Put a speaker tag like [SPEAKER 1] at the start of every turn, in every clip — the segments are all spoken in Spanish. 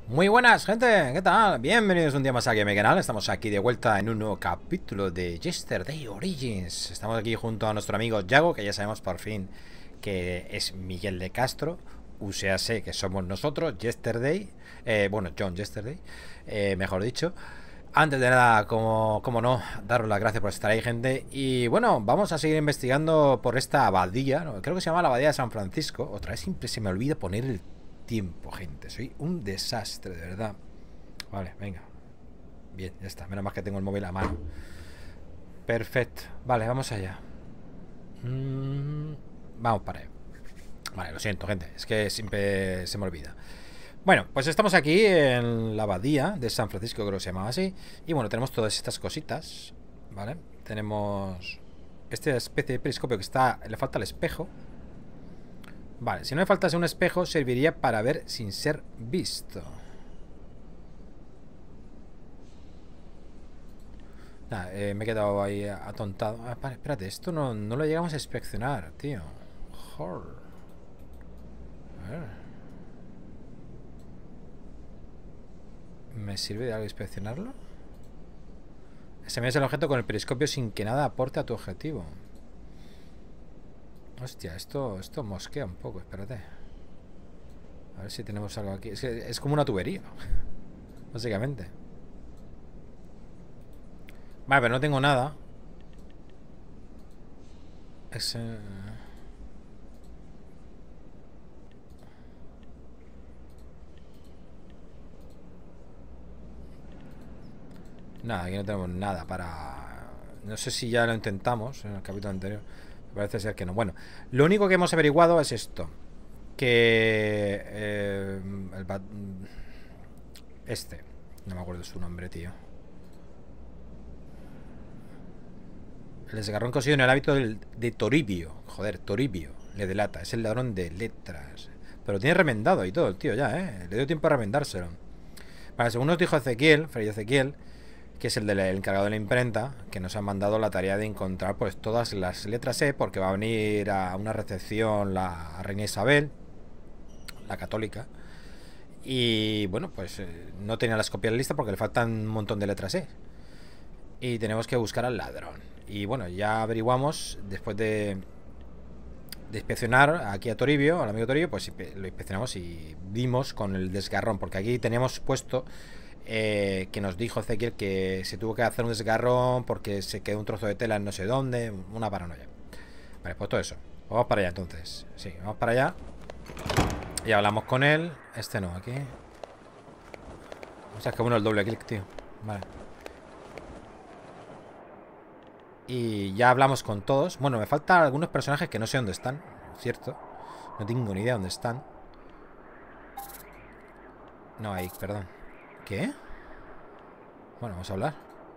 [SPEAKER 1] Muy buenas, gente, ¿qué tal? Bienvenidos un día más aquí a mi canal. Estamos aquí de vuelta en un nuevo capítulo de Yesterday Origins. Estamos aquí junto a nuestro amigo Yago, que ya sabemos por fin que es Miguel de Castro. USAC, que somos nosotros, Yesterday. Bueno, John Yesterday, mejor dicho. Antes de nada, como no, daros las gracias por estar ahí, gente. Y bueno, vamos a seguir investigando por esta abadía, ¿no? Creo que se llama la abadía de San Francisco. Otra vez siempre se me olvida poner el tiempo, gente. Soy un desastre, de verdad. Vale, venga. Bien, ya está. Menos mal que tengo el móvil a mano. Perfecto. Vale, vamos allá. Vamos para allá. Vale, lo siento, gente. Es que siempre se me olvida. Bueno, pues estamos aquí en la abadía de San Francisco, creo que se llamaba así. Y bueno, tenemos todas estas cositas, ¿vale? Tenemos esta especie de periscopio que está... Le falta el espejo. Vale, si no le faltase un espejo, serviría para ver sin ser visto. Nada, me he quedado ahí atontado. Ah, vale, espérate, esto no lo llegamos a inspeccionar, tío. Joder. A ver. ¿Me sirve de algo inspeccionarlo? Examinas el objeto con el periscopio sin que nada aporte a tu objetivo. Hostia, esto mosquea un poco, espérate. A ver si tenemos algo aquí. Es como una tubería, básicamente. Vale, pero no tengo nada. Es... Nada, aquí no tenemos nada para... No sé si ya lo intentamos en el capítulo anterior. Parece ser que no. Bueno, lo único que hemos averiguado es esto. Que... este. No me acuerdo su nombre, tío. El desgarrón conseguido en el hábito de Toribio. Joder, Toribio. Le delata. Es el ladrón de letras. Pero tiene remendado y todo el tío ya, ¿eh? Le dio tiempo a remendárselo. Vale, según nos dijo Ezequiel, Fray Ezequiel, que es el encargado de la imprenta, que nos ha mandado la tarea de encontrar pues todas las letras E, porque va a venir a una recepción la reina Isabel, la católica, y bueno, pues no tenía las copias listas porque le faltan un montón de letras E. Y tenemos que buscar al ladrón. Y bueno, ya averiguamos, después de inspeccionar aquí a Toribio, al amigo Toribio, pues lo inspeccionamos y vimos con el desgarrón, porque aquí teníamos puesto que nos dijo Ezequiel que se tuvo que hacer un desgarrón porque se quedó un trozo de tela en no sé dónde, una paranoia. Vale, pues todo eso. Vamos para allá entonces. Sí, vamos para allá. Y hablamos con él. Este no, aquí. O sea, es que bueno el doble clic, tío. Vale. Y ya hablamos con todos. Bueno, me faltan algunos personajes que no sé dónde están, ¿cierto? No tengo ni idea dónde están. No, ahí, perdón. ¿Qué? Bueno, vamos a hablar.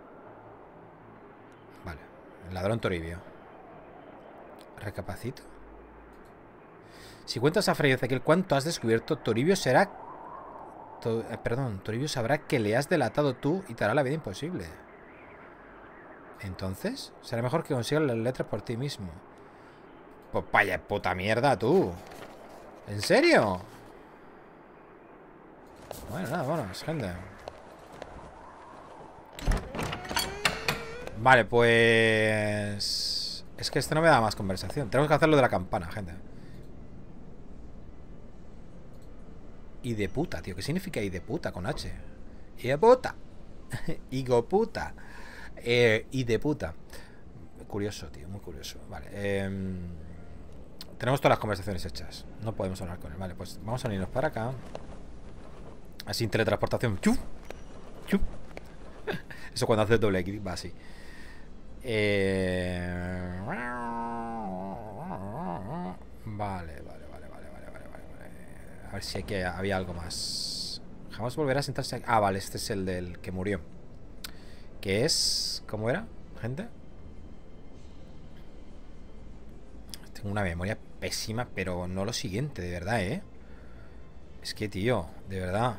[SPEAKER 1] Vale. El ladrón Toribio. Recapacito. Si cuentas a Fray Ezequiel cuánto has descubierto, Toribio será... Toribio sabrá que le has delatado tú y te hará la vida imposible. Entonces, será mejor que consigas las letras por ti mismo. Pues vaya puta mierda, tú. ¿En serio? Bueno, nada, bueno, gente. Vale, pues... Es que esto no me da más conversación. Tenemos que hacer lo de la campana, gente. Y de puta, tío. ¿Qué significa y de puta con H? Y de puta. Higo puta. Y de puta. Curioso, tío, muy curioso. Vale. Tenemos todas las conversaciones hechas. No podemos hablar con él. Vale, pues vamos a unirnos para acá. Así, teletransportación. ¡Chuf! ¡Chuf! Eso cuando haces doble clic va así. Vale. A ver si hay había algo más. Jamás volverá a sentarse aquí. Ah, vale, este es el del que murió. ¿Qué es? ¿Cómo era, gente? Tengo una memoria pésima, pero no lo siguiente, de verdad, ¿eh? Es que, tío, de verdad.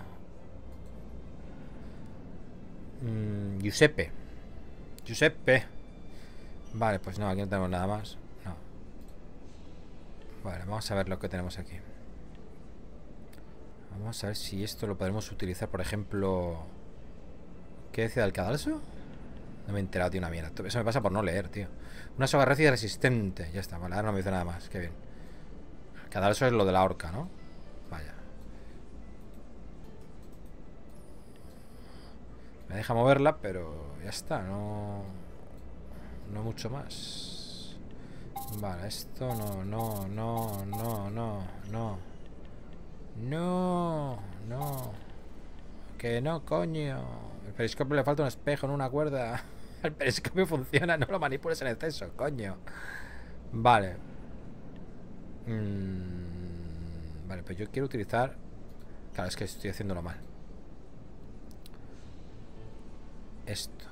[SPEAKER 1] Giuseppe. Giuseppe. Vale, pues no, aquí no tenemos nada más. No. Vale, vamos a ver lo que tenemos aquí. Vamos a ver si esto lo podemos utilizar, por ejemplo... ¿Qué decía del cadalso? No me he enterado, tío, una mierda. Eso me pasa por no leer, tío. Una soga recia y resistente. Ya está, vale, ahora no me dice nada más. Qué bien. El cadalso es lo de la horca, ¿no? Vaya. Me deja moverla, pero ya está, no... No mucho más. Vale, esto no, no, no, no, no, no. No, no. Que no, coño. El periscopio le falta un espejo, no una cuerda. El periscopio funciona, no lo manipules en exceso, coño. Vale. Vale, pues yo quiero utilizar... Claro, es que estoy haciéndolo mal. Esto.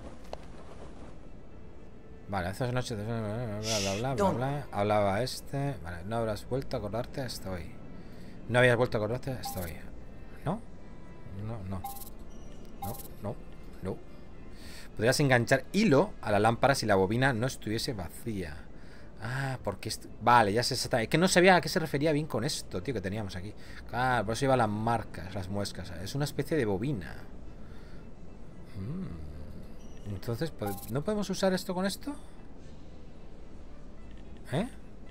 [SPEAKER 1] Vale, hace noches... Bla, bla, bla, bla. Hablaba este... Vale, no habrás vuelto a acordarte hasta hoy. No habías vuelto a acordarte hasta hoy. ¿No? No, no. No, no, no. Podrías enganchar hilo a la lámpara si la bobina no estuviese vacía. Ah, porque... Vale, ya se está. Es que no sabía a qué se refería bien con esto, tío, que teníamos aquí. Claro, por eso iban las marcas, las muescas. Es una especie de bobina. Entonces, ¿no podemos usar esto con esto? ¿Eh?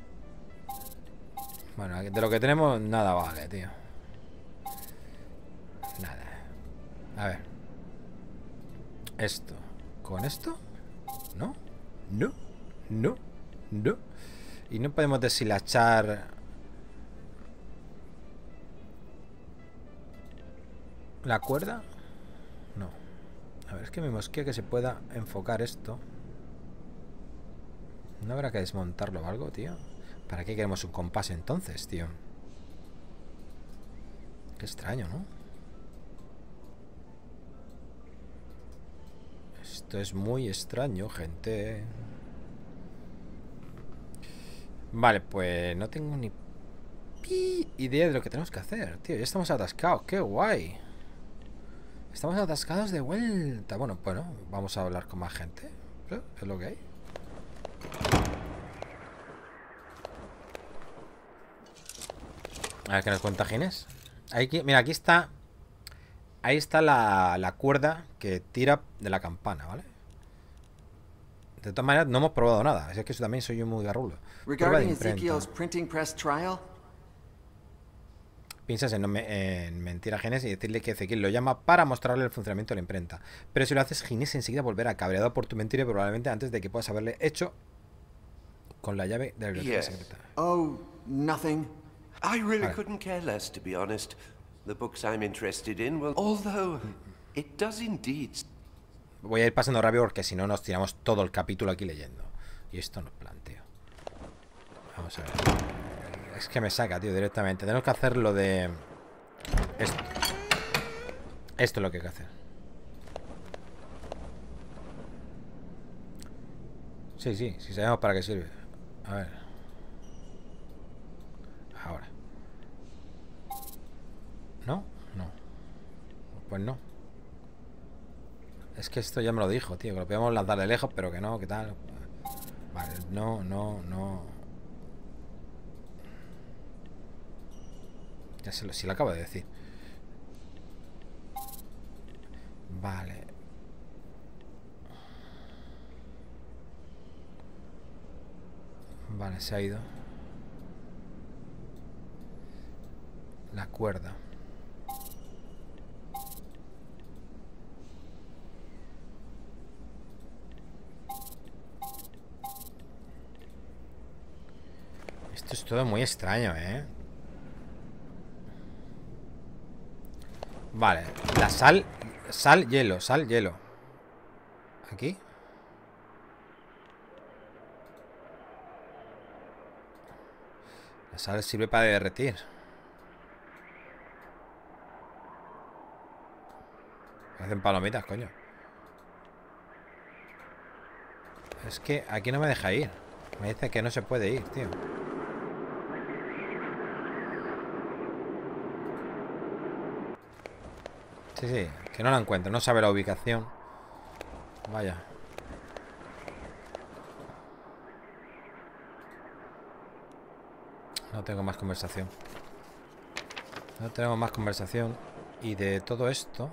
[SPEAKER 1] Bueno, de lo que tenemos, nada vale, tío. Nada. A ver. Esto. ¿Con esto? ¿No? No. No. No. Y no podemos deshilachar la cuerda. No. A ver, es que me mosquea que se pueda enfocar esto. ¿No habrá que desmontarlo o algo, tío? ¿Para qué queremos un compás entonces, tío? Qué extraño, ¿no? Esto es muy extraño, gente. Vale, pues no tengo ni idea de lo que tenemos que hacer, tío. Ya estamos atascados, qué guay. Estamos atascados de vuelta. Bueno, vamos a hablar con más gente. Es lo que hay. A ver qué nos cuenta Ginés. Mira, aquí está. Ahí está la cuerda que tira de la campana, ¿vale? De todas maneras, no hemos probado nada. Es que eso también soy yo muy garrulo. Prueba de imprenta. Piensas en mentir a Ginés y decirle que Ezequiel lo llama para mostrarle el funcionamiento de la imprenta. Pero si lo haces, Ginés enseguida volverá cabreado por tu mentira y probablemente antes de que puedas haberle hecho con la llave de la biblioteca secreta.
[SPEAKER 2] Oh, nothing. I really couldn't care less, to be honest. The books I'm interested in will... Although, it does indeed...
[SPEAKER 1] Voy a ir pasando rápido porque si no nos tiramos todo el capítulo aquí leyendo. Y esto no es plan, tío. Vamos a ver. Es que me saca, tío, directamente. Tenemos que hacer lo de... Esto. Esto es lo que hay que hacer. Sí, sí, sí sabemos para qué sirve. A ver. Ahora. ¿No? No. Pues no. Es que esto ya me lo dijo, tío. Que lo podíamos lanzar de lejos, pero que no, ¿qué tal? Vale, no, no, no. Ya si lo acabo de decir. Vale. Vale, se ha ido. La cuerda. Esto es todo muy extraño, ¿eh? Vale, la sal, hielo, hielo. Aquí. La sal sirve para derretir. Hacen palomitas, coño. Es que aquí no me deja ir. Me dice que no se puede ir, tío. Sí, sí, que no la encuentro. No sabe la ubicación. Vaya. No tengo más conversación. No tenemos más conversación. Y de todo esto...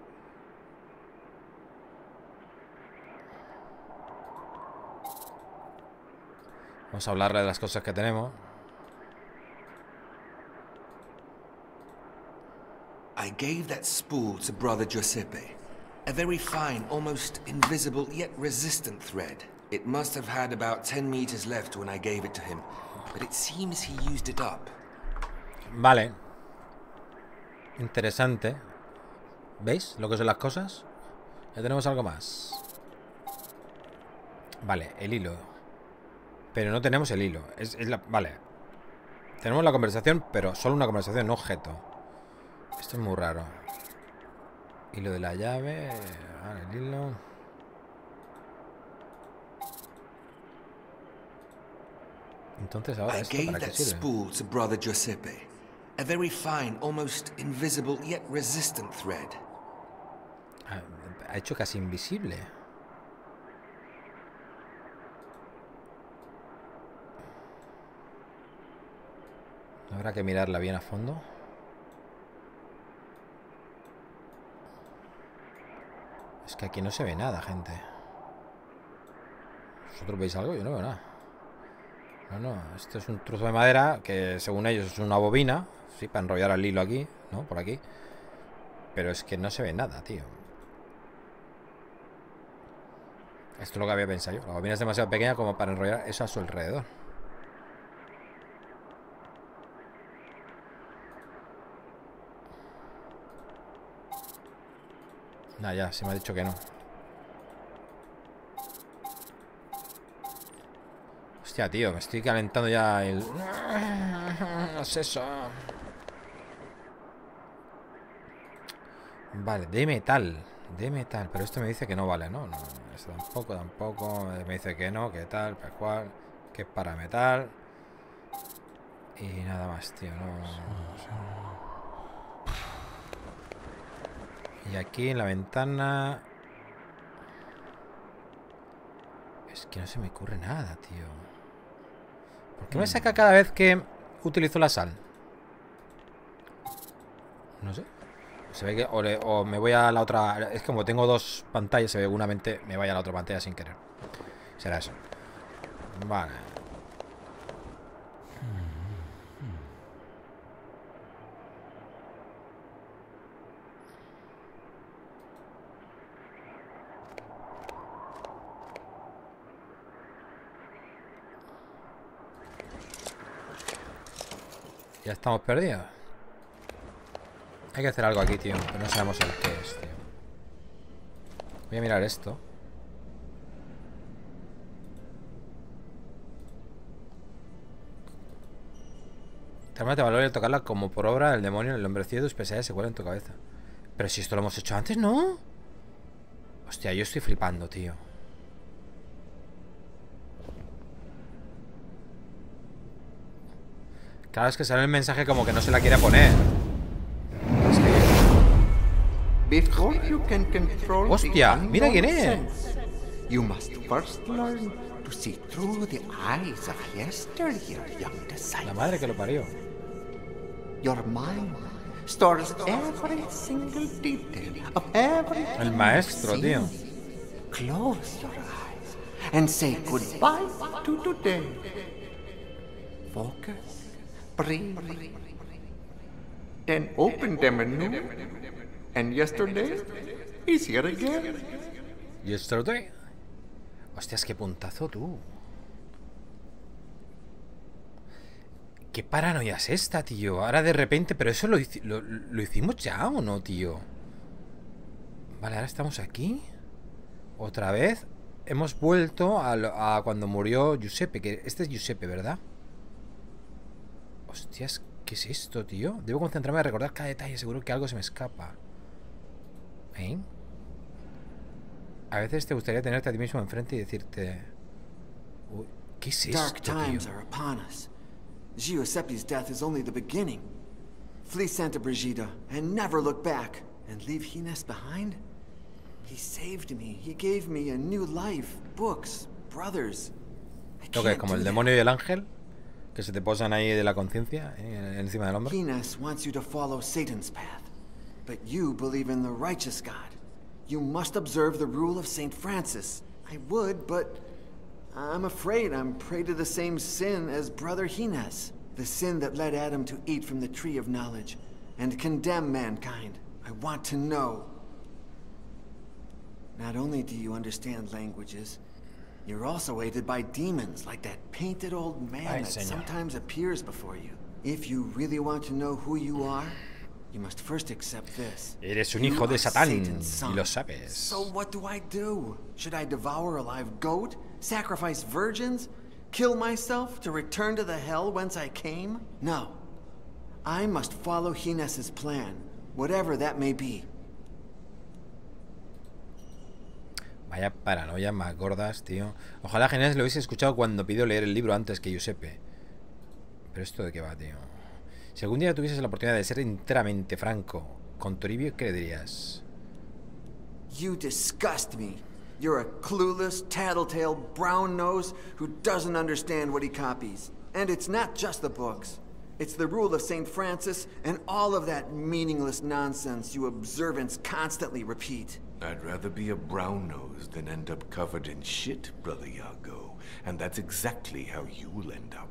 [SPEAKER 1] Vamos a hablarle de las cosas que tenemos.
[SPEAKER 3] I gave that spool to Brother Giuseppe. A very fine, almost invisible, yet resistant thread. It must have had about 10 meters left when I gave it to him, but it seems he used it up.
[SPEAKER 1] Vale. Interesante. ¿Veis lo que son las cosas? Ya tenemos algo más. Vale, el hilo. Pero no tenemos el hilo. Vale. Tenemos la conversación, pero solo una conversación, no objeto. Esto es muy raro. Hilo de la llave. Vale, el hilo. Entonces ahora esto para qué sirve.
[SPEAKER 3] Spool to Brother Giuseppe. A very fine, almost invisible yet resistant thread.
[SPEAKER 1] Ha hecho casi invisible. Habrá que mirarla bien a fondo. Es que aquí no se ve nada, gente. ¿Vosotros veis algo? Yo no veo nada. No, esto es un trozo de madera que según ellos es una bobina. Sí, para enrollar el hilo aquí, ¿no? Por aquí. Pero es que no se ve nada, tío. Esto es lo que había pensado yo. La bobina es demasiado pequeña como para enrollar eso a su alrededor. Nah, ya, se me ha dicho que no. Hostia, tío, me estoy calentando ya el... No es eso. Vale, de metal. De metal, pero esto me dice que no vale, ¿no? No, esto tampoco. Me dice que no, que tal, que cual, que es para metal. Y nada más, tío, no sé. Y aquí en la ventana... Es que no se me ocurre nada, tío. ¿Por qué me saca cada vez que utilizo la sal? No sé. Se ve que o me voy a la otra... Es que como tengo dos pantallas, se ve seguramente me vaya a la otra pantalla sin querer. Será eso. Vale. Ya estamos perdidos. Hay que hacer algo aquí, tío. Pero no sabemos el qué es, tío. Voy a mirar esto. Te valor el tocarla como por obra del demonio. El hombrecillo de tus pesadillas se cuela en tu cabeza. Pero si esto lo hemos hecho antes, ¿no? Hostia, yo estoy flipando, tío. Claro, es que sale el mensaje como que no se la quiere poner. Es que... ¡Hostia! ¡Mira quién es!
[SPEAKER 4] You must first learn to see through the eyes of yesteryear, young disciple.
[SPEAKER 1] La madre que lo parió.
[SPEAKER 4] Your mind stores every single detail of everything.
[SPEAKER 1] El maestro, tío.
[SPEAKER 4] Close your eyes and say goodbye to today. Focus. Breathe. Then open them anew. And yesterday is here again.
[SPEAKER 1] Yesterday. Hostias, qué puntazo tú. ¿Qué paranoia es esta, tío? Ahora de repente... ¿Pero eso lo hicimos ya o no, tío? Vale, ahora estamos aquí. Otra vez. Hemos vuelto a cuando murió Giuseppe. Que este es Giuseppe, ¿verdad? Hostias, ¿qué es esto, tío? Debo concentrarme a recordar cada detalle. Seguro que algo se me escapa. ¿Eh? A veces te gustaría tenerte a ti mismo enfrente y decirte... Uy, ¿qué es esto,
[SPEAKER 5] Dark times
[SPEAKER 1] tío?
[SPEAKER 5] are upon us. Giuseppe's death is only the beginning. Flee Santa Brigida and never look back. And leave Gines behind? He saved me. He gave me a new life. Books. Brothers. I
[SPEAKER 1] ¿Esto qué es?
[SPEAKER 5] can't
[SPEAKER 1] ¿Como
[SPEAKER 5] do
[SPEAKER 1] el
[SPEAKER 5] that.
[SPEAKER 1] demonio y el ángel? que se te posan ahí de la conciencia, encima del hombro.
[SPEAKER 5] Hines wants you to follow Satan's path, but you believe in the righteous God. You must observe the rule of St. Francis. I would, but I'm afraid I'm prey to the same sin as Brother Hines. The sin that led Adam to eat from the tree of knowledge and condemn mankind. I want to know. Not only do you understand languages, you're also aided by demons like that painted old man that sometimes appears before you. If you really want to know who you are, you must first accept this.
[SPEAKER 1] Eres un hijo de Satán y lo sabes.
[SPEAKER 5] So what do I do? Should I devour a live goat? Sacrifice virgins? Kill myself to return to the hell whence I came? No. I must follow Hines' plan, whatever that may be.
[SPEAKER 1] Vaya paranoia más gordas, tío. Ojalá Hines lo hubiese escuchado cuando pidió leer el libro antes que Giuseppe. Pero esto de qué va, tío. Si algún día tuvieses la oportunidad de ser enteramente franco con Toribio, ¿qué le dirías?
[SPEAKER 5] You disgust me. You're a clueless, tattletale, brown nose who doesn't understand what he copies. And it's not just the books. It's the rule of St. Francis and all of that meaningless nonsense you observants constantly repeat.
[SPEAKER 3] I'd rather be a brown nose than end up covered in shit, Brother Iago. And that's exactly how you will end up.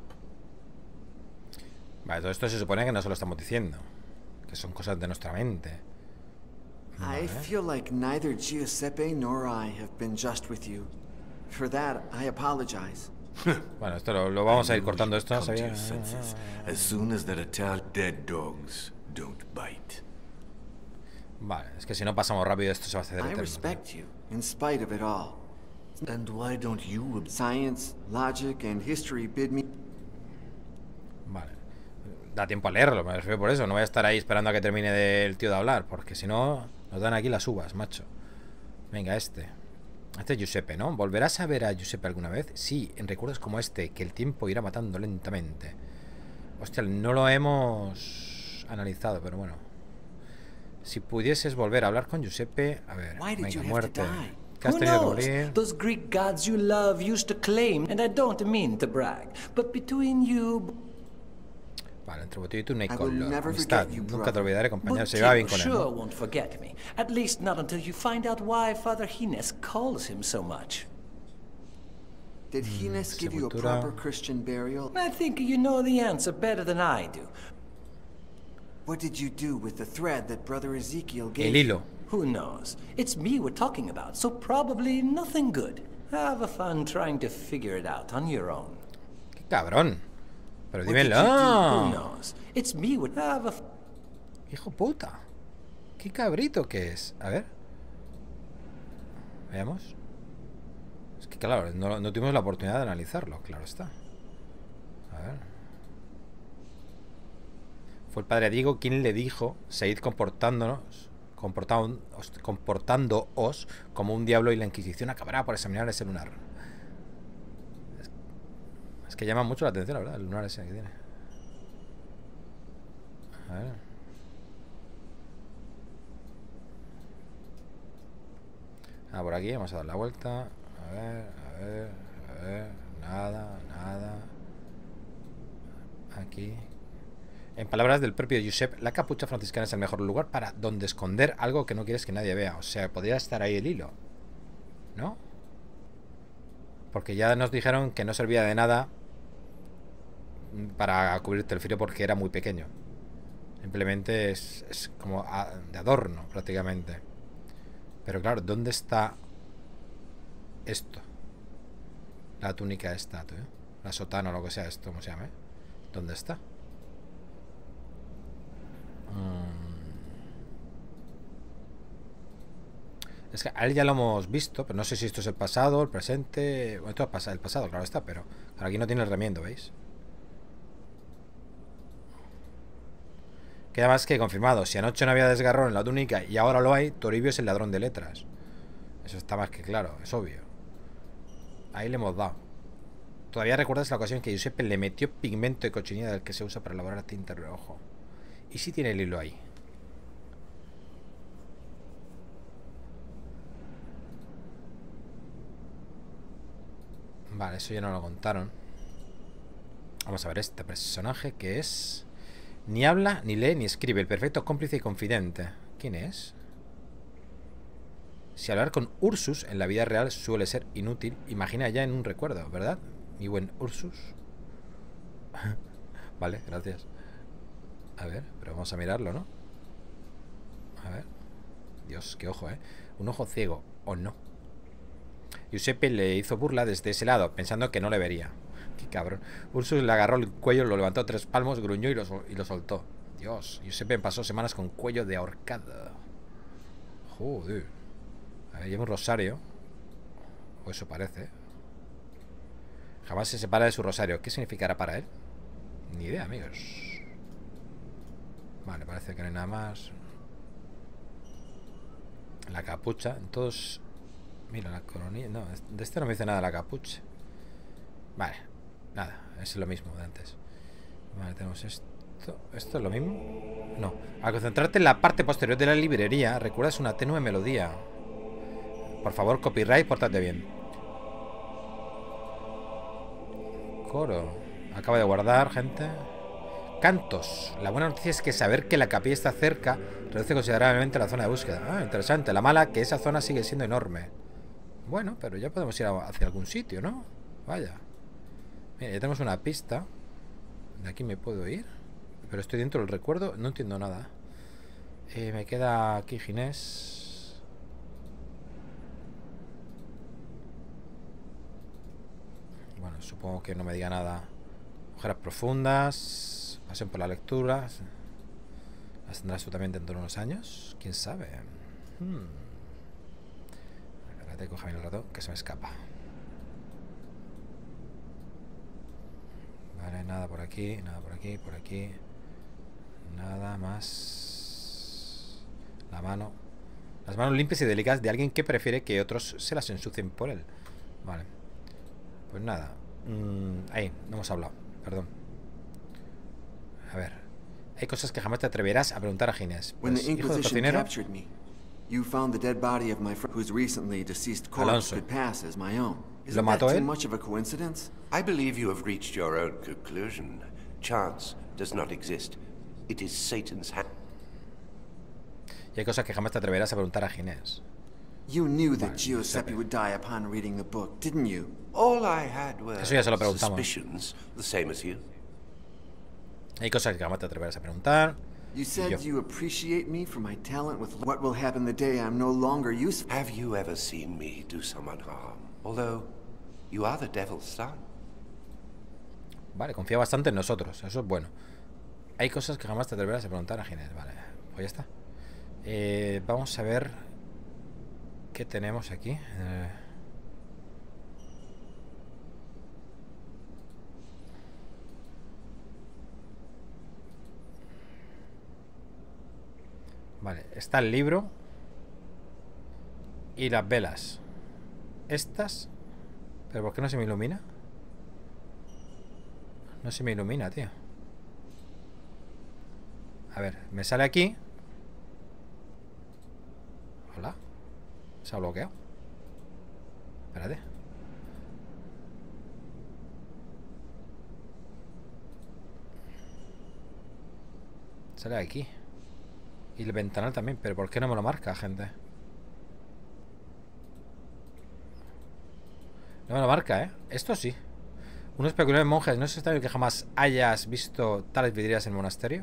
[SPEAKER 1] Vale, todo esto se supone que no se lo estamos diciendo. Que son cosas de nuestra mente. Vale.
[SPEAKER 5] I feel like neither Giuseppe nor I have been just with you. For that, I apologize.
[SPEAKER 1] Bueno, esto lo vamos a ir cortando esto, ¿sabía?
[SPEAKER 3] As soon as that Italian dead dogs don't bite.
[SPEAKER 1] Vale, es que si no pasamos rápido esto se va a hacer
[SPEAKER 5] I
[SPEAKER 1] eterno.
[SPEAKER 5] respect you, in spite of it all.
[SPEAKER 3] And why don't you...
[SPEAKER 5] Science, logic, and history bid me...
[SPEAKER 1] Vale. Da tiempo a leerlo, me refiero por eso. No voy a estar ahí esperando a que termine el tío de hablar, porque si no, nos dan aquí las uvas, macho. Venga, este. Este es Giuseppe, ¿no? ¿Volverás a ver a Giuseppe alguna vez? Sí, en recuerdos como este, que el tiempo irá matando lentamente. Hostia, no lo hemos analizado, pero bueno. Si pudieses volver a hablar con Giuseppe... A ver, venga, muerte. ¿Qué has
[SPEAKER 6] Who
[SPEAKER 1] tenido que
[SPEAKER 6] knows?
[SPEAKER 1] morir?
[SPEAKER 6] Those Greek gods you love used to claim, and I don't mean to brag, but between you...
[SPEAKER 1] Vale, entre Botillo y tú,
[SPEAKER 5] I will never
[SPEAKER 1] amistad.
[SPEAKER 5] forget you,
[SPEAKER 1] Nunca te
[SPEAKER 5] brother.
[SPEAKER 1] olvidaré, compañero. Se lleva bien con él,
[SPEAKER 6] sure
[SPEAKER 1] ¿no?
[SPEAKER 6] won't forget me. At least not until you find out why Father Hines calls him so much.
[SPEAKER 5] Did Hines give you a
[SPEAKER 1] Sepultura.
[SPEAKER 5] proper Christian burial?
[SPEAKER 6] I think you know the answer better than I do.
[SPEAKER 5] What did you do with the thread that Brother Ezekiel gave
[SPEAKER 1] El
[SPEAKER 5] you?
[SPEAKER 1] hilo.
[SPEAKER 6] Who knows? It's me we're talking about, so probably nothing good. Have a fun trying to figure it out on your own.
[SPEAKER 1] ¡Qué cabrón! Pero
[SPEAKER 5] What did you
[SPEAKER 6] Who
[SPEAKER 1] dímelo.
[SPEAKER 6] knows? It's me would have a...
[SPEAKER 1] Hijo puta. Qué cabrito que es. A ver. Veamos. Es que claro, no tuvimos la oportunidad de analizarlo, claro está. A ver. Fue el padre Diego quien le dijo: seguid comportándoos como un diablo y la Inquisición acabará por examinar ese lunar. Es que llama mucho la atención, la verdad, el lunar ese que tiene. A ver. Ah, por aquí, vamos a dar la vuelta. A ver. Nada. Aquí. En palabras del propio Giuseppe, la capucha franciscana es el mejor lugar para donde esconder algo que no quieres que nadie vea. O sea, podría estar ahí el hilo, ¿no? Porque ya nos dijeron que no servía de nada para cubrirte el frío porque era muy pequeño. Simplemente es como de adorno, prácticamente. Pero claro, ¿dónde está esto? La túnica esta, tío. La sotana o lo que sea esto, ¿cómo se llama? ¿Dónde está? Es que a él ya lo hemos visto, pero no sé si esto es el pasado, el presente... Bueno, esto es el pasado, claro está, pero aquí no tiene el remiendo, ¿veis? Queda más que confirmado. Si anoche no había desgarrón en la túnica y ahora lo hay, Toribio es el ladrón de letras. Eso está más que claro, es obvio. Ahí le hemos dado. Todavía recuerdas la ocasión que Giuseppe le metió pigmento de cochinilla del que se usa para elaborar tinta de ojo. ¿Y si tiene el hilo ahí? Vale, eso ya no lo contaron. Vamos a ver este personaje que es... Ni habla, ni lee, ni escribe. El perfecto cómplice y confidente. ¿Quién es? Si hablar con Ursus en la vida real suele ser inútil, imagina ya en un recuerdo, ¿verdad? Mi buen Ursus. Vale, gracias. A ver, pero vamos a mirarlo, ¿no? A ver. Dios, qué ojo, ¿eh? Un ojo ciego, ¿o no? Giuseppe le hizo burla desde ese lado, pensando que no le vería. Qué cabrón. Ursus le agarró el cuello, lo levantó 3 palmos, gruñó y lo soltó. Dios, Giuseppe pasó semanas con cuello de ahorcado. Joder. A ver, lleva un rosario. O eso parece. Jamás se separa de su rosario. ¿Qué significará para él? Ni idea, amigos. Vale, parece que no hay nada más. La capucha. Todos... Mira, la coronilla... No, de este no me dice nada la capucha. Vale, nada. Es lo mismo de antes. Vale, tenemos esto. ¿Esto es lo mismo? No. Al concentrarte en la parte posterior de la librería, recuerdas una tenue melodía. Por favor, copyright, pórtate bien. Coro. Acaba de guardar, gente. Cantos. La buena noticia es que saber que la capilla está cerca reduce considerablemente la zona de búsqueda. Ah, interesante. La mala, que esa zona sigue siendo enorme. Bueno, pero ya podemos ir hacia algún sitio, ¿no? Vaya. Mira, ya tenemos una pista. De aquí me puedo ir. Pero estoy dentro del recuerdo. No entiendo nada. Me queda aquí Ginés. Bueno, supongo que no me diga nada. Ojeras profundas. Pasen por la lectura. Las tendrás tú también dentro de unos años. ¿Quién sabe? Espérate, coja bien el rato, que se me escapa. Vale, nada por aquí, nada por aquí, por aquí. Nada más. La mano. Las manos limpias y delicadas de alguien que prefiere que otros se las ensucien por él. Vale. Pues nada. Ahí, no hemos hablado. Perdón. A ver. Hay cosas que jamás te atreverás a preguntar a Ginés. Pues, hijo del cocinero.
[SPEAKER 5] You found the dead body of my friend whose recently deceased corpse could pass as my own. Isn't that too much of a coincidence?
[SPEAKER 2] I believe you have reached your own conclusion. Chance does not exist. It is Satan's hand.
[SPEAKER 1] Y hay cosas que jamás te atreverás a preguntar a Ginés.
[SPEAKER 5] You knew that Giuseppe would die upon reading the book, didn't you?
[SPEAKER 2] All I had were
[SPEAKER 1] Eso ya se lo preguntamos.
[SPEAKER 2] suspicions, the same as you.
[SPEAKER 1] Hay cosas que jamás te atreverás a preguntar.
[SPEAKER 5] You said you appreciate me for my talent with what will happen the day I'm no longer useful.
[SPEAKER 2] Have you ever seen me do someone harm? Although, you are the devil's son.
[SPEAKER 1] Vale, confía bastante en nosotros. Eso es bueno. Hay cosas que jamás te atreverás a preguntar a Ginés. Vale, pues ya está. Vamos a ver qué tenemos aquí. Vale, está el libro y las velas. Estas. ¿Pero por qué no se me ilumina? No se me ilumina, tío. A ver, me sale aquí. Hola. Se ha bloqueado. Espérate. Sale aquí. Y el ventanal también, pero ¿por qué no me lo marca, gente? No me lo marca, ¿eh? Esto sí. Unos peculiares monjes. ¿No es extraño que jamás hayas visto tales vidrieras en el monasterio?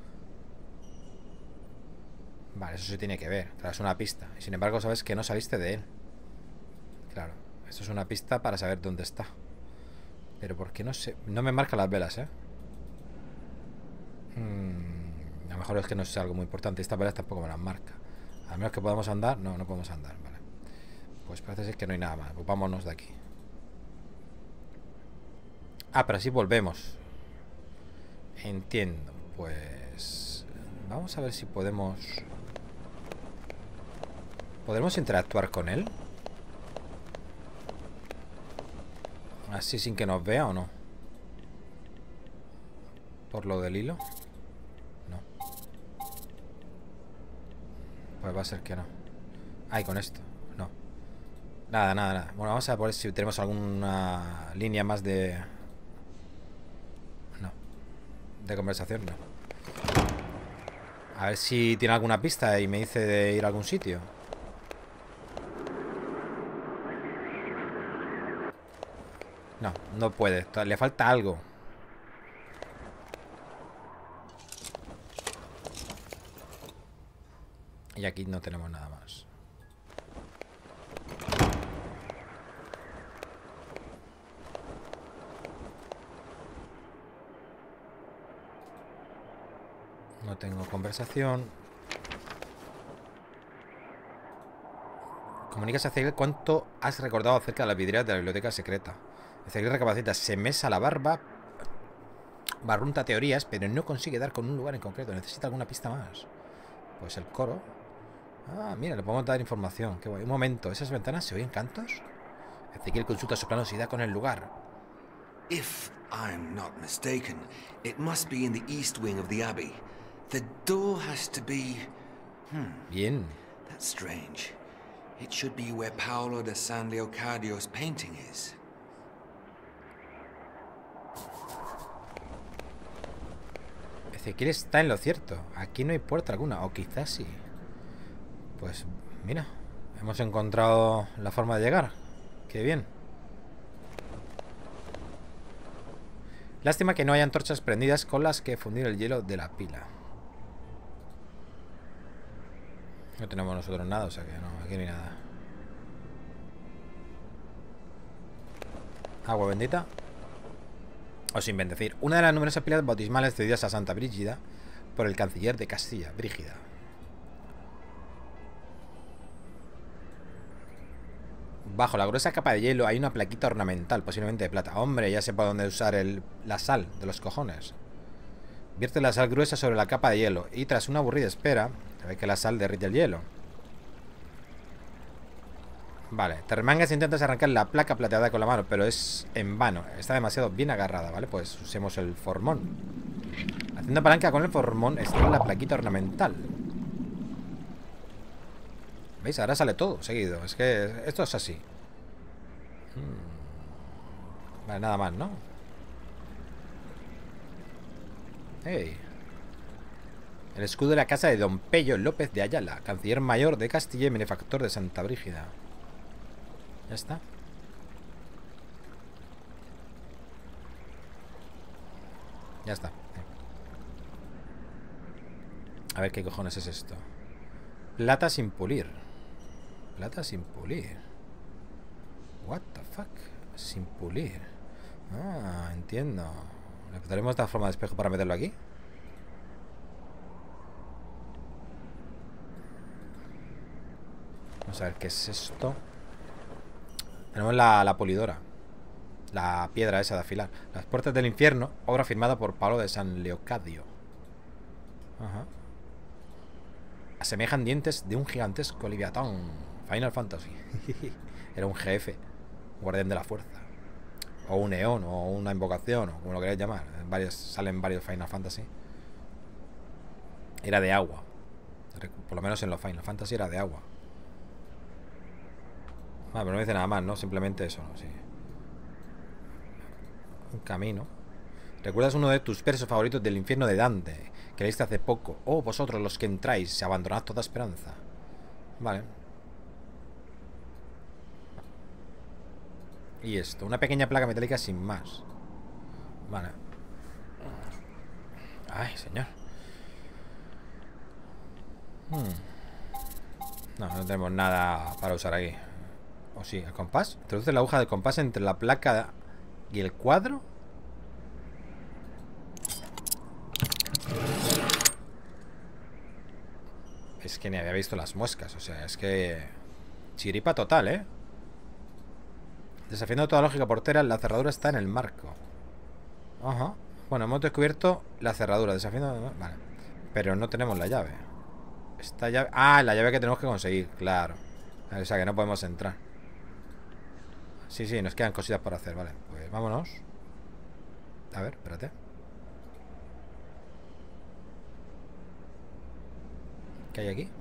[SPEAKER 1] Vale, eso se tiene que ver. Claro, es una pista. Y sin embargo, sabes que no saliste de él. Claro, esto es una pista para saber dónde está. Pero ¿por qué no sé? No me marca las velas, ¿eh? A lo mejor es que no es algo muy importante. Estas velas tampoco me las marca. A menos que podamos andar. No, no podemos andar, vale. Pues parece ser que no hay nada más. Pues vámonos de aquí. Ah, pero así volvemos. Entiendo. Pues vamos a ver si podemos... ¿Podremos interactuar con él? Así sin que nos vea o no. Por lo del hilo. No. Pues va a ser que no. Ay, con esto. No. Nada, nada, nada. Bueno, vamos a ver si tenemos alguna línea más de de conversación, no. A ver si tiene alguna pista y me dice de ir a algún sitio. No, no puede. Le falta algo. Y aquí no tenemos nada más. No tengo conversación. Comunicas a Ezequiel cuánto has recordado acerca de las vidrieras de la biblioteca secreta. Ezequiel recapacita, se mesa la barba, barrunta teorías, pero no consigue dar con un lugar en concreto. Necesita alguna pista más. Pues el coro. Ah, mira, le podemos dar información. Qué guay. Un momento, ¿esas ventanas se oyen cantos? Ezequiel consulta su plano y da con el lugar.
[SPEAKER 3] If I'm not mistaken, it must be in the east wing of the abbey. The door has to be...
[SPEAKER 1] Bien.
[SPEAKER 3] That's strange. It should be where Paolo de San Leocadio's painting is.
[SPEAKER 1] Ezequiel está en lo cierto. Aquí no hay puerta alguna. O quizás sí. Pues mira, hemos encontrado la forma de llegar. Qué bien. Lástima que no haya antorchas prendidas con las que fundir el hielo de la pila. No tenemos nosotros nada, o sea que no, aquí no hay nada. Agua bendita. O sin bendecir. Una de las numerosas pilas bautismales cedidas a Santa Brígida por el canciller de Castilla, Brígida. Bajo la gruesa capa de hielo hay una plaquita ornamental, posiblemente de plata. Hombre, ya sé por dónde usar la sal de los cojones. Vierte la sal gruesa sobre la capa de hielo y tras una aburrida espera, se ve que la sal derrite el hielo. Vale, te remangas e intentas arrancar la placa plateada con la mano, pero es en vano. Está demasiado bien agarrada, ¿vale? Pues usemos el formón. Haciendo palanca con el formón está la plaquita ornamental. ¿Veis? Ahora sale todo seguido. Es que esto es así. Vale, nada más, ¿no? ¡Ey! El escudo de la casa de Don Pello López de Ayala, canciller mayor de Castilla y benefactor de Santa Brígida. Ya está. Ya está. A ver qué cojones es esto. Plata sin pulir. Plata sin pulir. What the fuck? Sin pulir. Ah, entiendo. ¿Le daremos esta forma de espejo para meterlo aquí? Vamos a ver qué es esto. Tenemos la pulidora. La piedra esa de afilar. Las puertas del infierno. Obra firmada por Paolo de San Leocadio. Ajá. Asemejan dientes de un gigantesco Leviatán. Final Fantasy. Era un jefe. Guardián de la fuerza. O un eón. O una invocación. O como lo queráis llamar. Salen varios Final Fantasy. Era de agua. Por lo menos en los Final Fantasy era de agua. Ah, pero no dice nada más, ¿no? Simplemente eso, ¿no? Sí. Un camino. ¿Recuerdas uno de tus versos favoritos del infierno de Dante? Que leíste hace poco. Oh, vosotros los que entráis, abandonad toda esperanza. Vale. Y esto, una pequeña placa metálica sin más. Vale. Ay, señor. No, no tenemos nada para usar aquí. ¿O sí? ¿El compás? Introduce la aguja del compás entre la placa y el cuadro. Es que ni había visto las muescas. O sea, es que... chiripa total, ¿eh? Desafiando toda lógica portera, la cerradura está en el marco. Ajá. Bueno, hemos descubierto la cerradura. Desafiando... Vale. Pero no tenemos la llave. Esta llave... Ah, la llave que tenemos que conseguir. Claro. O sea, que no podemos entrar. Sí, sí, nos quedan cositas por hacer. Vale, pues vámonos. A ver, espérate. ¿Qué hay aquí?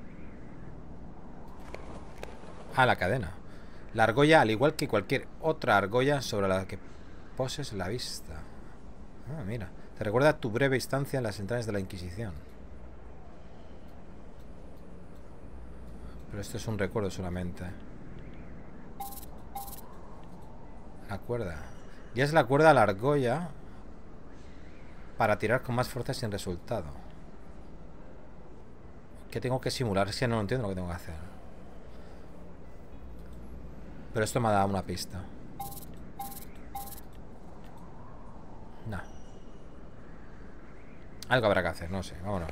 [SPEAKER 1] Ah, la cadena. La argolla, al igual que cualquier otra argolla sobre la que poses la vista. Ah, mira. Te recuerda tu breve estancia en las entrañas de la Inquisición. Pero esto es un recuerdo solamente. La cuerda. Ya es la cuerda a la argolla para tirar con más fuerza sin resultado. ¿Qué tengo que simular? Es que no entiendo lo que tengo que hacer. Pero esto me ha dado una pista. No. Algo habrá que hacer, no sé. Vámonos.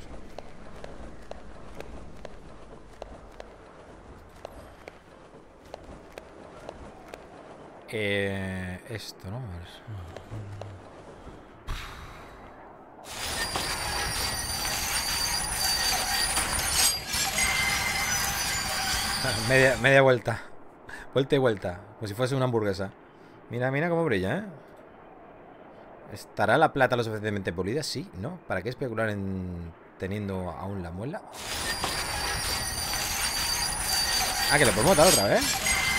[SPEAKER 1] Esto, ¿no? Media vuelta. Vuelta y vuelta. Como si fuese una hamburguesa. Mira, mira cómo brilla, ¿eh? ¿Estará la plata lo suficientemente pulida? Sí, ¿no? ¿Para qué especular en teniendo aún la muela? Ah, que le podemos dar otra vez.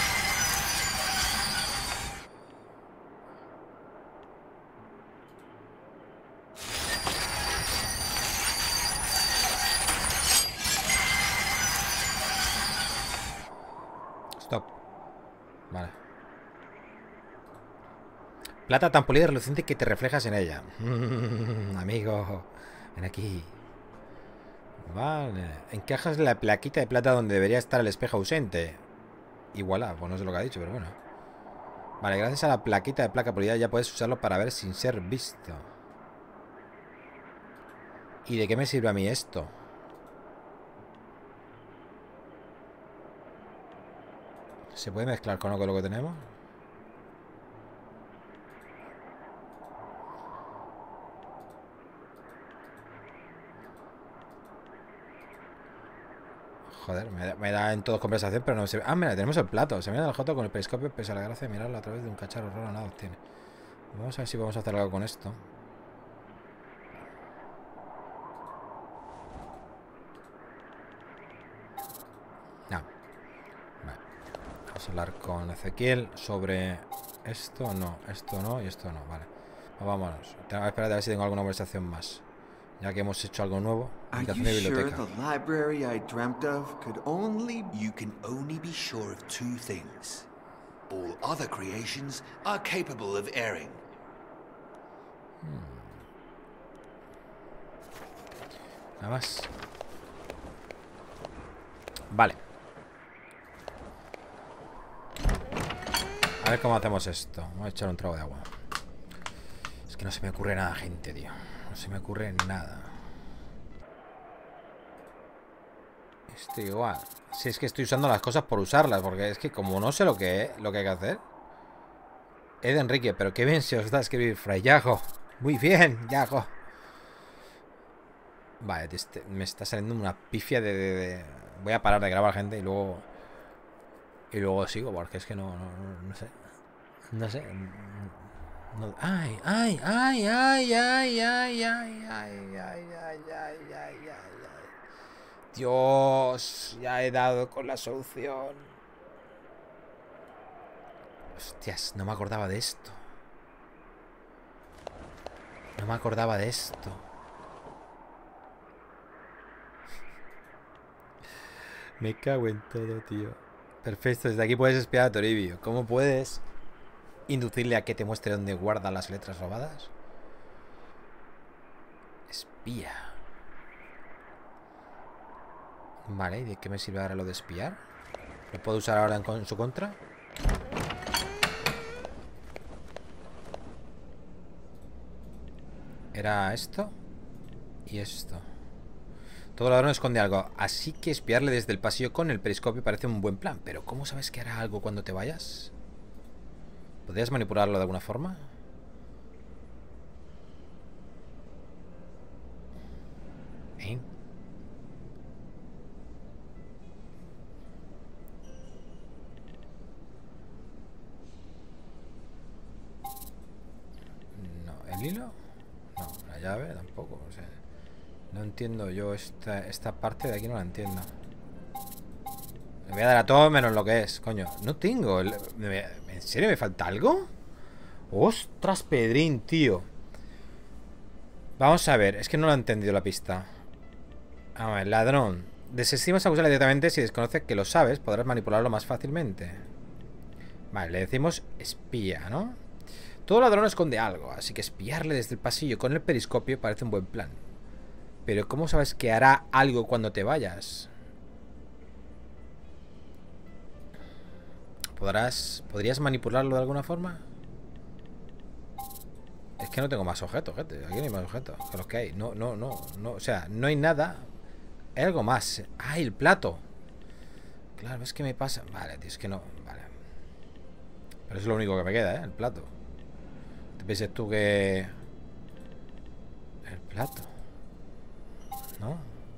[SPEAKER 1] Stop. Vale. Plata tan pulida y reluciente que te reflejas en ella. Amigo, ven aquí. Vale. Encajas la plaquita de plata donde debería estar el espejo ausente. Igualá, pues no sé lo que ha dicho, pero bueno. Vale, gracias a la plaquita de placa pulida ya puedes usarlo para ver sin ser visto. ¿Y de qué me sirve a mí esto? ¿Se puede mezclar con algo lo que tenemos? Joder, me da en todo conversación, pero no se ve. Ah, mira, tenemos el plato. Se mira el joto con el periscopio, pese a la gracia de mirarlo a través de un cacharro raro, nada obtiene. Vamos a ver si podemos hacer algo con esto. No. Vale. Vamos a hablar con Ezequiel sobre esto, no, esto no y esto no, vale. Pues vámonos. Tengo que esperar a ver si tengo alguna conversación más. Ya que hemos hecho algo nuevo.
[SPEAKER 5] Are you sure the library I dreamt of could only...
[SPEAKER 3] You can only be sure of two things. All other creations are capable of erring.
[SPEAKER 1] Nada más. Vale. A ver cómo hacemos esto. Vamos a echar un trago de agua. Es que no se me ocurre nada, gente, tío. No se me ocurre nada. Esto igual. Si es que estoy usando las cosas por usarlas, porque es que como no sé lo que hay que hacer. Ed Enrique, pero qué bien se os da escribir, Fray Yago. Muy bien, Yago. Vale, me está saliendo una pifia de... Voy a parar de grabar, gente, y luego sigo, porque es que no sé. No sé. No. Ay. Dios, ya he dado con la solución. Hostias, no me acordaba de esto. No me acordaba de esto. Me cago en todo, tío. Perfecto, desde aquí puedes espiar a Toribio. ¿Cómo puedes inducirle a que te muestre dónde guarda las letras robadas? Espía. Vale, ¿y de qué me sirve ahora lo de espiar? ¿Lo puedo usar ahora en su contra? Era esto y esto. Todo ladrón esconde algo, así que espiarle desde el pasillo con el periscopio parece un buen plan. Pero ¿cómo sabes que hará algo cuando te vayas? ¿Podrías manipularlo de alguna forma? ¿Eh? No, ¿el hilo? No, la llave tampoco, o sea... No entiendo yo esta parte de aquí, no la entiendo. Le voy a dar a todo menos lo que es, coño. No tengo. ¿En serio me falta algo? Ostras, Pedrín, tío. Vamos a ver, es que no lo he entendido la pista. A ver, ladrón. Desestimas acusarle directamente. Si desconoce que lo sabes, podrás manipularlo más fácilmente. Vale, le decimos espía, ¿no? Todo ladrón esconde algo, así que espiarle desde el pasillo con el periscopio parece un buen plan. Pero ¿cómo sabes que hará algo cuando te vayas? ¿Podrías manipularlo de alguna forma? Es que no tengo más objetos, gente. Aquí no hay más objetos que los que hay. No. O sea, no hay nada. Hay algo más. ¡Ah, el plato! Claro, es que me pasa... Vale, tío, es que no... Vale. Pero es lo único que me queda, ¿eh? El plato. ¿Te piensas tú que... El plato? ¿No?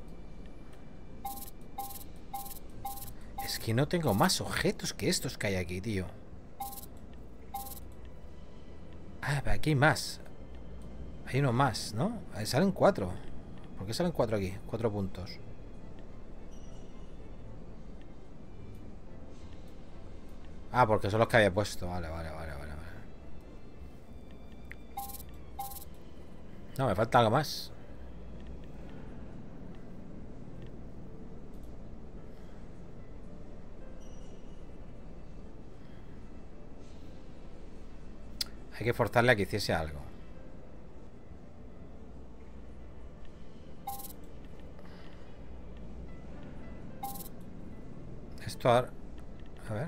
[SPEAKER 1] Es que no tengo más objetos que estos que hay aquí, tío. Ah, pero aquí hay más. Hay uno más, ¿no? Salen 4. ¿Por qué salen 4 aquí? 4 puntos. Ah, porque son los que había puesto. Vale. No, me falta algo más. Hay que forzarle a que hiciese algo. Esto ahora... A ver.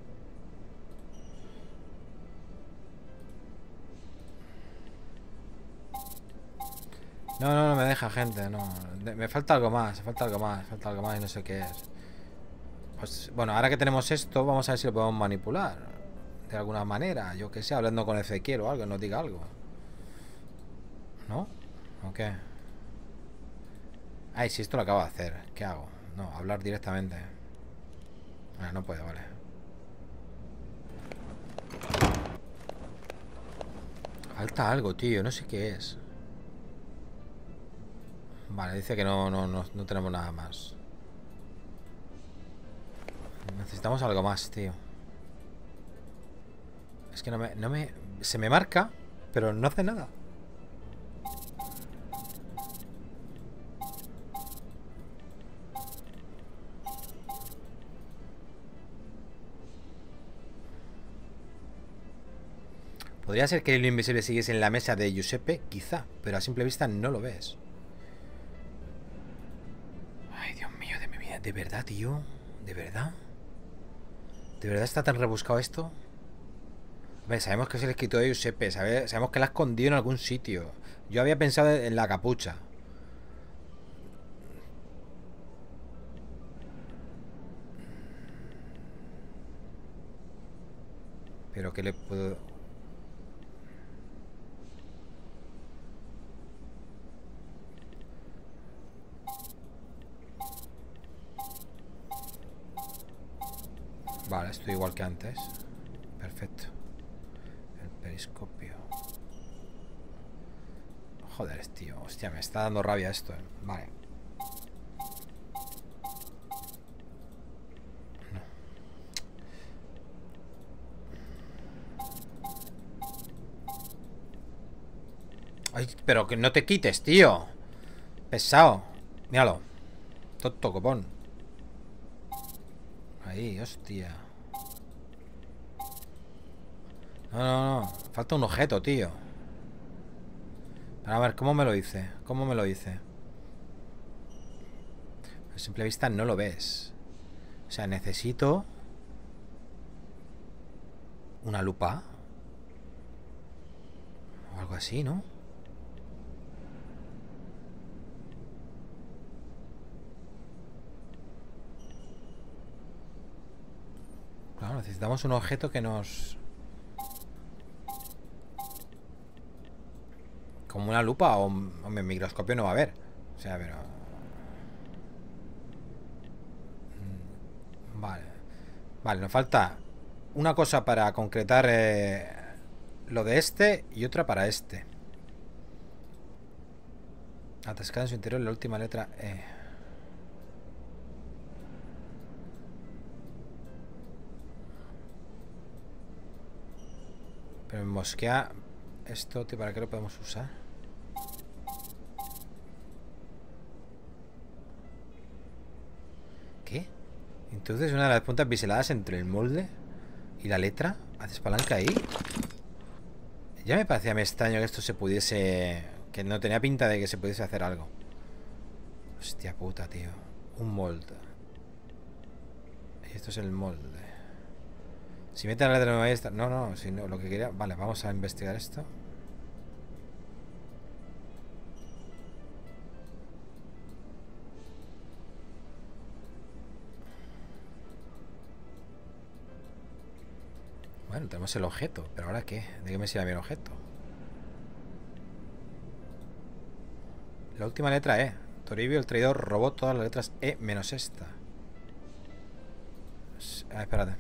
[SPEAKER 1] No me deja, gente, no. Me falta algo más, falta algo más y no sé qué es. Pues, bueno, ahora que tenemos esto, vamos a ver si lo podemos manipular. De alguna manera, yo que sé, hablando con Ezequiel o algo, nos diga algo. ¿No? ¿O qué? Ay, si esto lo acabo de hacer, ¿qué hago? No, hablar directamente. Ah, no puedo, vale. Falta algo, tío, no sé qué es. Vale, dice que no tenemos nada más. Necesitamos algo más, tío. Es que no me... Se me marca, pero no hace nada. Podría ser que el hilo invisible siguiese en la mesa de Giuseppe, quizá, pero a simple vista no lo ves. Ay, Dios mío de mi vida. ¿De verdad, tío? ¿De verdad? ¿De verdad está tan rebuscado esto? A ver, sabemos que es el escritor de Giuseppe, sabemos que la ha escondido en algún sitio. Yo había pensado en la capucha. Pero ¿qué le puedo...? Vale, estoy igual que antes. Perfecto. El periscopio. Joder, tío. Hostia, me está dando rabia esto, Vale. No. Ay, pero que no te quites, tío. Pesado. Míralo. Tonto copón. Ahí, hostia. No. Falta un objeto, tío. A ver, ¿cómo me lo hice? ¿Cómo me lo hice? A simple vista no lo ves. O sea, necesito... una lupa. O algo así, ¿no? Claro, necesitamos un objeto que nos... Como una lupa o un microscopio no va a haber. O sea, pero... Vale, nos falta una cosa para concretar lo de este y otra para este. Atascada en su interior la última letra E. Pero me mosquea esto, tío, ¿para qué lo podemos usar? Entonces una de las puntas biseladas entre el molde y la letra. ¿Haces palanca ahí? Ya me parecía muy extraño que esto se pudiese... Que no tenía pinta de que se pudiese hacer algo. Hostia puta, tío. Un molde. Y esto es el molde. Si mete la letra nueva esta... No, no, si no, lo que quería... Vale, vamos a investigar esto. Bueno, tenemos el objeto. ¿Pero ahora qué? ¿De qué me sirve mi objeto? La última letra E. Toribio, el traidor, robó todas las letras E menos esta. Ah, espérate.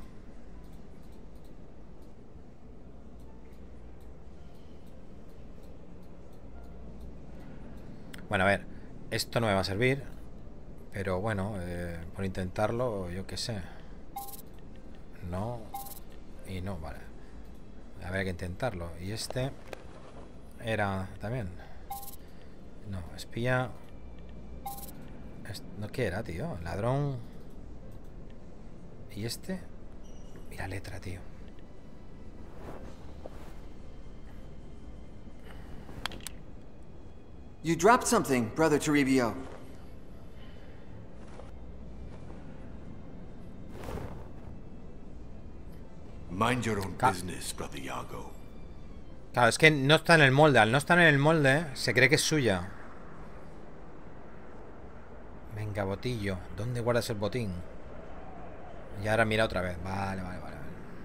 [SPEAKER 1] Bueno, a ver. Esto no me va a servir. Pero bueno, por intentarlo, yo qué sé. No. Y no, vale. Habría que intentarlo. Y este era también. No, espía. ¿No qué era, tío? Ladrón. ¿Y este? Mira letra, tío.
[SPEAKER 5] You dropped something, Brother Toribio.
[SPEAKER 7] Mind your own business, Brother Iago.
[SPEAKER 1] Claro, es que no está en el molde. Al no estar en el molde, se cree que es suya. Venga, botillo. ¿Dónde guardas el botín? Y ahora mira otra vez. Vale, vale, vale.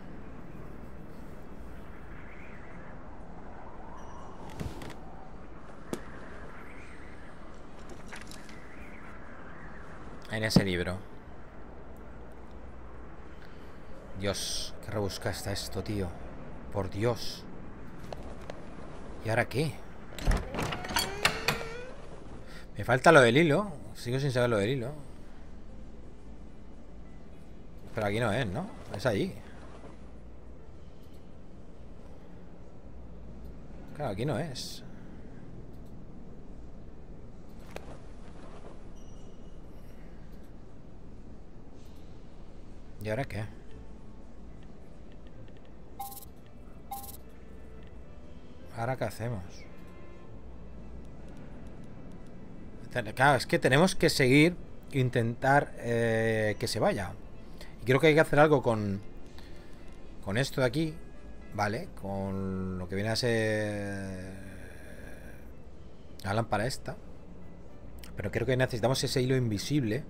[SPEAKER 1] En ese libro. Dios, qué rebuscado está esto, tío. Por Dios. ¿Y ahora qué? Me falta lo del hilo. Sigo sin saber lo del hilo. Pero aquí no es, ¿no? Es allí. Claro, aquí no es. ¿Y ahora qué? ¿Ahora qué hacemos? Claro, es que tenemos que seguir. Intentar que se vaya. Y creo que hay que hacer algo con esto de aquí. Vale, con lo que viene a ser la lámpara esta. Pero creo que necesitamos ese hilo invisible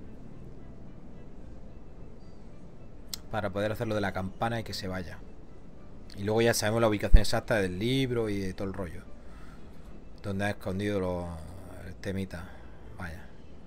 [SPEAKER 1] para poder hacer lo de la campana y que se vaya. Y luego ya sabemos la ubicación exacta del libro y de todo el rollo. Donde ha escondido el temita. Vaya.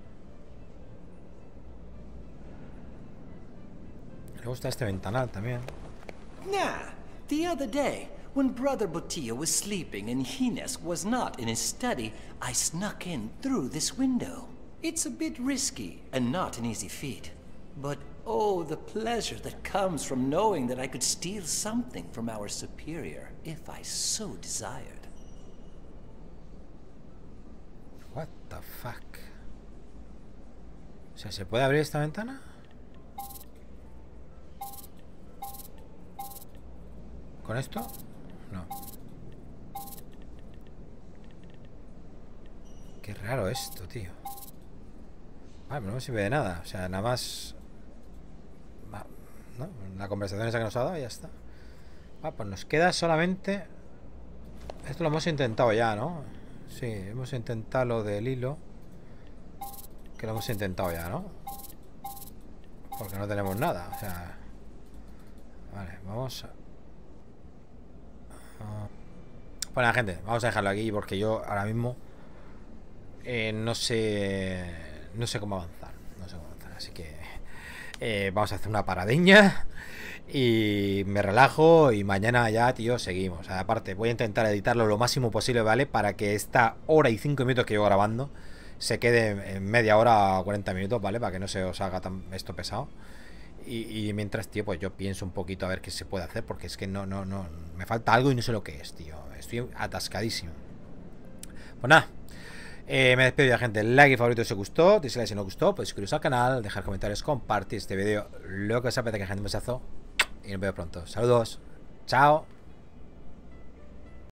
[SPEAKER 1] Luego está este ventanal también.
[SPEAKER 6] Nah, the other day, when Brother Botillo was sleeping and Hines was not in his study, I snuck in through this window. It's a bit risky and not an easy feat. But oh, the pleasure that comes from knowing that I could steal something from our superior, if I so desired.
[SPEAKER 1] What the fuck? O sea, ¿se puede abrir esta ventana? ¿Con esto? No. Qué raro esto, tío. Vale, pero no me sirve de nada. O sea, nada más... ¿no? La conversación esa que nos ha dado y ya está. Pues nos queda solamente... Esto lo hemos intentado ya, ¿no? Sí, hemos intentado lo del hilo. Que lo hemos intentado ya, ¿no? Porque no tenemos nada. O sea... Vale, vamos a... Bueno, gente, vamos a dejarlo aquí porque yo ahora mismo no sé cómo avanzar. No sé cómo avanzar, así que vamos a hacer una paradeña y me relajo y mañana ya, tío, seguimos. O sea, aparte, voy a intentar editarlo lo máximo posible, ¿vale? Para que esta hora y 5 minutos que llevo grabando se quede en media hora o 40 minutos, ¿vale? Para que no se os haga esto pesado. Y mientras, tío, pues yo pienso un poquito a ver qué se puede hacer. Porque es que no, me falta algo y no sé lo que es, tío. Estoy atascadísimo. Pues nada, Me despido ya, gente. Like y favorito si os gustó. Dislike si no os gustó. Podéis suscribiros al canal, dejar comentarios, compartir este vídeo. Lo que os apetezca, gente. Un besazo. Y nos vemos pronto. Saludos. Chao.